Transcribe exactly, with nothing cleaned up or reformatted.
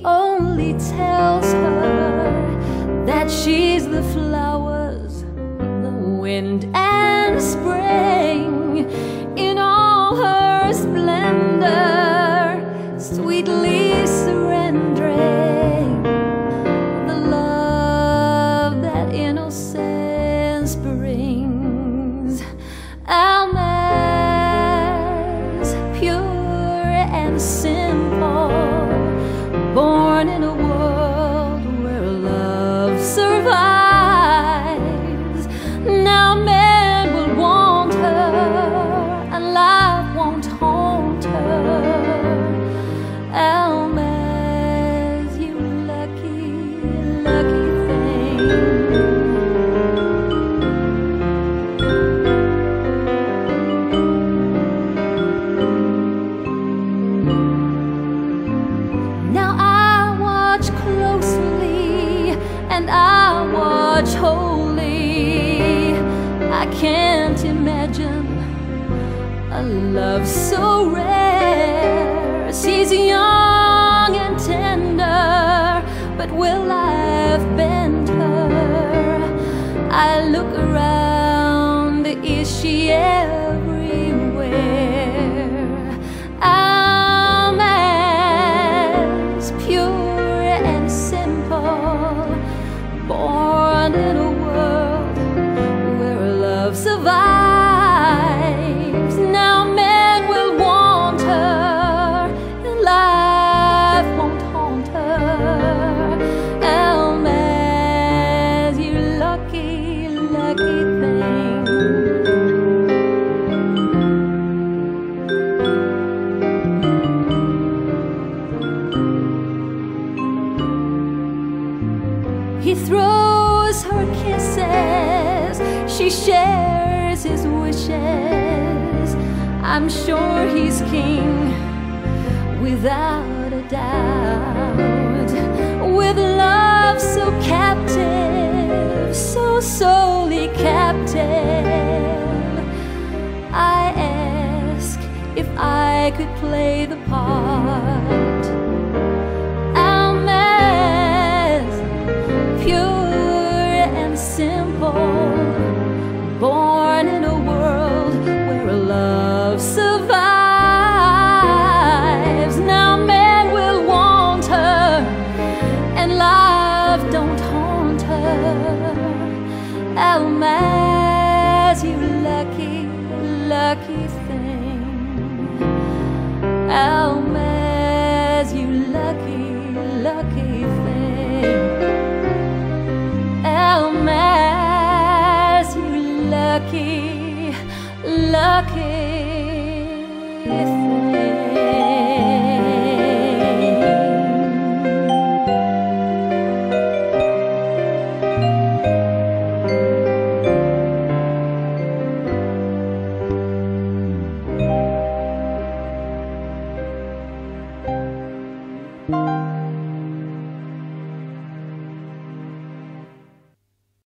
only tells her that she's the flowers, the wind and spring, in all her splendor, sweetly surrendering the love that innocence brings. Alma's pure and simple, born in a world where love survives. Now men will want her, and life won't haunt her. Alma's, you lucky, lucky thing. Now I watch closely, and I watch wholly. I can't imagine a love so rare. She's young and tender, but will life bend her? I look around, is she everywhere? Alma's pure and simple, born in a world where love survives. Now men will want her, and life won't haunt her. Alma's, you lucky, lucky thing. He throws her kisses, she shares his wishes. I'm sure he's king, without a doubt. With love so captive, so solely captive, I ask if I could play the part. Alma's pure and simple, born in a world where love survives. Now men will want her, and life don't haunt her. Alma's, you lucky, lucky thing. Alma's, you lucky, lucky thing.